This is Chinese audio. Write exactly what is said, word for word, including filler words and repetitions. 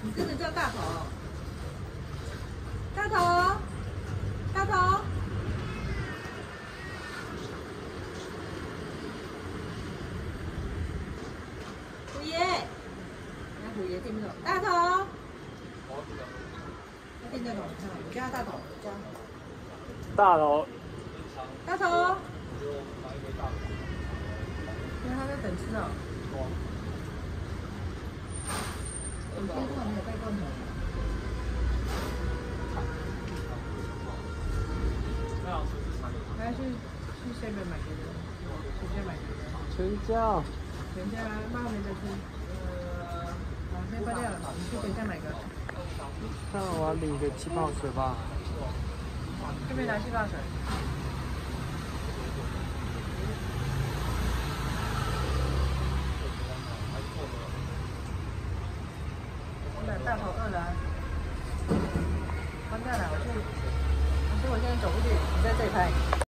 你真的叫大头？大头，大头。虎爷，那虎爷听不懂。大头。他听得懂，你叫他大头，叫。 大头。 大头。因为他在等吃哦。我今天晚上没有带罐头。还要去去下面买别的，全家买别的。 全家。 全家妈没得吃。好，先关掉了，你去全家买个。 那我要领个气泡水吧。 这边拿气泡水。大头饿了、啊，关掉了，我去。可是我现在走不去，你在这里拍。